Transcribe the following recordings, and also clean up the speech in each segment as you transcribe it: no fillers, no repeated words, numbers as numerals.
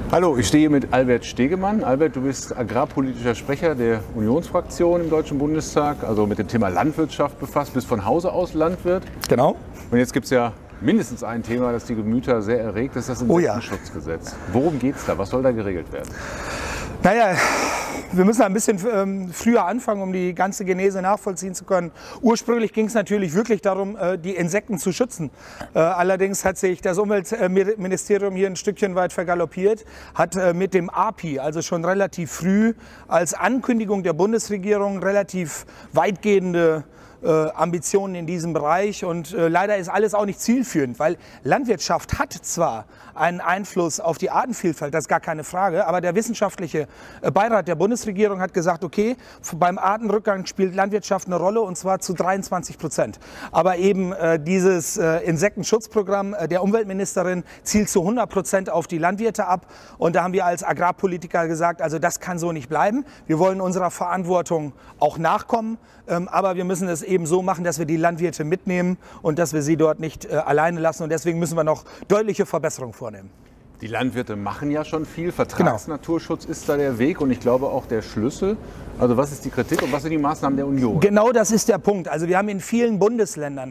Hallo, ich stehe hier mit Albert Stegemann. Albert, du bist agrarpolitischer Sprecher der Unionsfraktion im Deutschen Bundestag, also mit dem Thema Landwirtschaft befasst, bist von Hause aus Landwirt. Genau. Und jetzt gibt es ja mindestens ein Thema, das die Gemüter sehr erregt, das ist das Insektenschutzgesetz. Worum geht es da? Was soll da geregelt werden? Naja, wir müssen ein bisschen früher anfangen, um die ganze Genese nachvollziehen zu können. Ursprünglich ging es natürlich wirklich darum, die Insekten zu schützen. Allerdings hat sich das Umweltministerium hier ein Stückchen weit vergaloppiert, hat mit dem API, also schon relativ früh, als Ankündigung der Bundesregierung relativ weitgehende Ambitionen in diesem Bereich, und leider ist alles auch nicht zielführend, weil Landwirtschaft hat zwar einen Einfluss auf die Artenvielfalt, das ist gar keine Frage, aber der wissenschaftliche Beirat der Bundesregierung hat gesagt, okay, beim Artenrückgang spielt Landwirtschaft eine Rolle, und zwar zu 23%. Aber eben dieses Insektenschutzprogramm der Umweltministerin zielt zu 100% auf die Landwirte ab, und da haben wir als Agrarpolitiker gesagt, also das kann so nicht bleiben. Wir wollen unserer Verantwortung auch nachkommen, aber wir müssen es eben so machen, dass wir die Landwirte mitnehmen und dass wir sie dort nicht alleine lassen. Und deswegen müssen wir noch deutliche Verbesserungen vornehmen. Die Landwirte machen ja schon viel. Vertragsnaturschutz ist da der Weg und ich glaube auch der Schlüssel. Also was ist die Kritik und was sind die Maßnahmen der Union? Genau, das ist der Punkt. Also wir haben in vielen Bundesländern,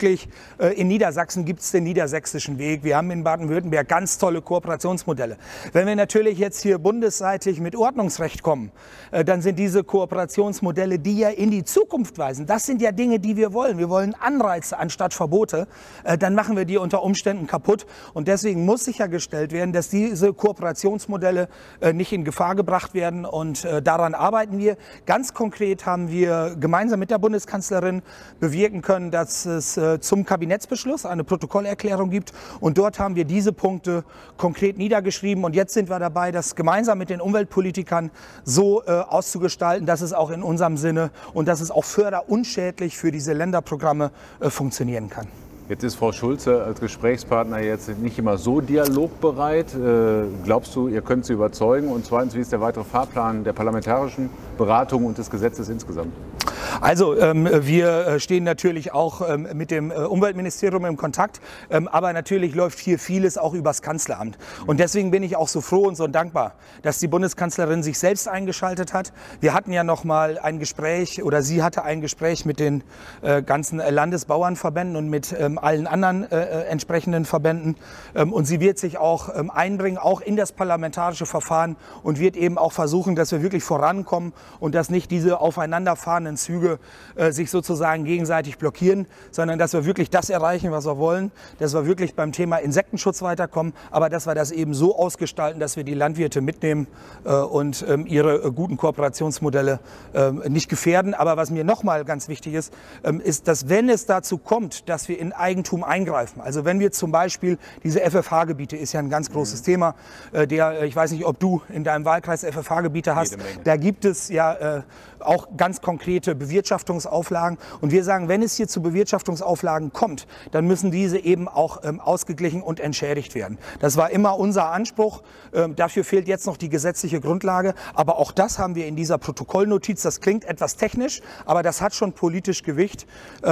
in Niedersachsen gibt es den niedersächsischen Weg, wir haben in Baden-Württemberg ganz tolle Kooperationsmodelle. Wenn wir natürlich jetzt hier bundesseitig mit Ordnungsrecht kommen, dann sind diese Kooperationsmodelle, die ja in die Zukunft weisen, das sind ja Dinge, die wir wollen. Wir wollen Anreize anstatt Verbote, dann machen wir die unter Umständen kaputt, und deswegen muss sichergestellt werden, dass diese Kooperationsmodelle nicht in Gefahr gebracht werden, und daran arbeiten wir. Ganz konkret haben wir gemeinsam mit der Bundeskanzlerin bewirken können, dass es zum Kabinettsbeschluss eine Protokollerklärung gibt, und dort haben wir diese Punkte konkret niedergeschrieben, und jetzt sind wir dabei, das gemeinsam mit den Umweltpolitikern so auszugestalten, dass es auch in unserem Sinne und dass es auch förderunschädlich für diese Länderprogramme funktionieren kann. Jetzt ist Frau Schulze als Gesprächspartner jetzt nicht immer so dialogbereit. Glaubst du, ihr könnt sie überzeugen? Und zweitens, wie ist der weitere Fahrplan der parlamentarischen Beratung und des Gesetzes insgesamt? Also wir stehen natürlich auch mit dem Umweltministerium im Kontakt, aber natürlich läuft hier vieles auch übers Kanzleramt. Und deswegen bin ich auch so froh und so dankbar, dass die Bundeskanzlerin sich selbst eingeschaltet hat. Wir hatten ja noch mal ein Gespräch, oder sie hatte ein Gespräch mit den ganzen Landesbauernverbänden und mit allen anderen entsprechenden Verbänden. Und sie wird sich auch einbringen, auch in das parlamentarische Verfahren, und wird eben auch versuchen, dass wir wirklich vorankommen und dass nicht diese aufeinanderfahrenden Züge sich sozusagen gegenseitig blockieren, sondern dass wir wirklich das erreichen, was wir wollen, dass wir wirklich beim Thema Insektenschutz weiterkommen, aber dass wir das eben so ausgestalten, dass wir die Landwirte mitnehmen und ihre guten Kooperationsmodelle nicht gefährden. Aber was mir nochmal ganz wichtig ist, ist, dass wenn es dazu kommt, dass wir in Eigentum eingreifen, also wenn wir zum Beispiel diese FFH-Gebiete, ist ja ein ganz großes Thema, ich weiß nicht, ob du in deinem Wahlkreis FFH-Gebiete hast, da gibt es ja auch ganz konkrete Bewirtschaftungsauflagen, und wir sagen, wenn es hier zu Bewirtschaftungsauflagen kommt, dann müssen diese eben auch ausgeglichen und entschädigt werden. Das war immer unser Anspruch, dafür fehlt jetzt noch die gesetzliche Grundlage, aber auch das haben wir in dieser Protokollnotiz. Das klingt etwas technisch, aber das hat schon politisch Gewicht,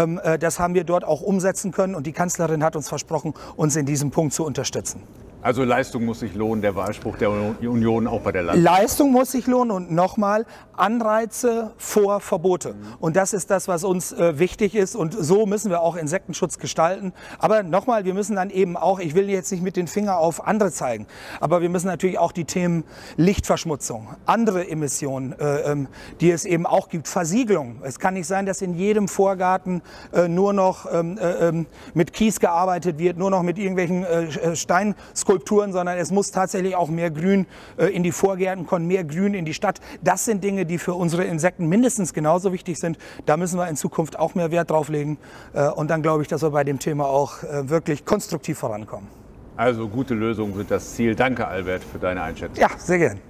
das haben wir dort auch umsetzen können, und die Kanzlerin hat uns versprochen, uns in diesem Punkt zu unterstützen. Also Leistung muss sich lohnen, der Wahlspruch der Union auch bei der Landwirtschaft. Leistung muss sich lohnen, und nochmal, Anreize vor Verbote. Und das ist das, was uns wichtig ist, und so müssen wir auch Insektenschutz gestalten. Aber nochmal, wir müssen dann eben auch, ich will jetzt nicht mit den Fingern auf andere zeigen, aber wir müssen natürlich auch die Themen Lichtverschmutzung, andere Emissionen, die es eben auch gibt, Versiegelung. Es kann nicht sein, dass in jedem Vorgarten nur noch mit Kies gearbeitet wird, nur noch mit irgendwelchen Steinskulpturen, sondern es muss tatsächlich auch mehr Grün in die Vorgärten kommen, mehr Grün in die Stadt. Das sind Dinge, die für unsere Insekten mindestens genauso wichtig sind. Da müssen wir in Zukunft auch mehr Wert drauf legen. Und dann glaube ich, dass wir bei dem Thema auch wirklich konstruktiv vorankommen. Also gute Lösungen sind das Ziel. Danke, Albert, für deine Einschätzung. Ja, sehr gerne.